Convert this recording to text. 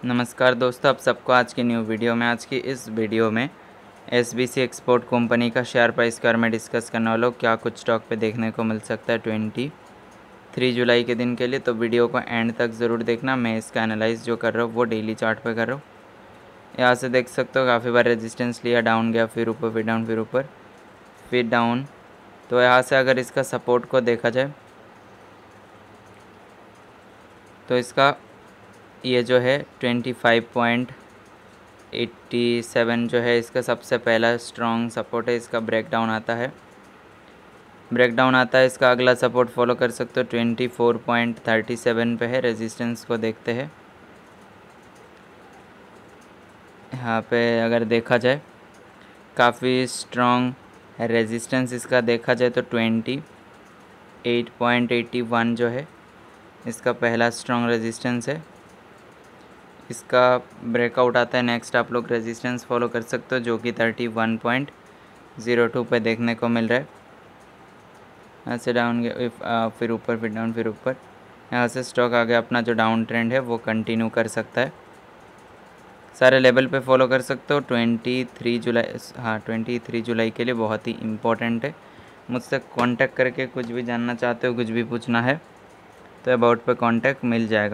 नमस्कार दोस्तों, आप सबको आज की न्यू वीडियो में आज की इस वीडियो में एसबीसी एक्सपोर्ट कंपनी का शेयर प्राइस के बारे में डिस्कस करने वाला हूँ। क्या कुछ स्टॉक पे देखने को मिल सकता है 23 जुलाई के दिन के लिए, तो वीडियो को एंड तक ज़रूर देखना। मैं इसका एनालाइज जो कर रहा हूँ वो डेली चार्ट पे कर रहा हूँ। यहाँ से देख सकते हो काफ़ी बार रेजिस्टेंस लिया, डाउन गया, फिर ऊपर, फिर डाउन, फिर ऊपर, फिर डाउन। तो यहाँ से अगर इसका सपोर्ट को देखा जाए तो इसका ये जो है 25.87 जो है इसका सबसे पहला स्ट्रॉन्ग सपोर्ट है। इसका ब्रेकडाउन आता है इसका अगला सपोर्ट फॉलो कर सकते हो 24.37 पे है। रेजिस्टेंस को देखते हैं, यहाँ पे अगर देखा जाए काफ़ी स्ट्रॉन्ग रेजिस्टेंस इसका देखा जाए तो 28.81 जो है इसका पहला स्ट्रॉन्ग रेजिस्टेंस है। इसका ब्रेकआउट आता है नेक्स्ट, आप लोग रेजिस्टेंस फॉलो कर सकते हो जो कि 31.02 पे देखने को मिल रहा है। यहाँ से डाउन गया, फिर ऊपर, फिर डाउन, फिर ऊपर। यहाँ से स्टॉक आगे अपना जो डाउन ट्रेंड है वो कंटिन्यू कर सकता है। सारे लेवल पे फॉलो कर सकते हो। 23 जुलाई के लिए बहुत ही इम्पोर्टेंट है। मुझसे कांटेक्ट करके कुछ भी जानना चाहते हो, कुछ भी पूछना है तो अबाउट पे कांटेक्ट मिल जाएगा।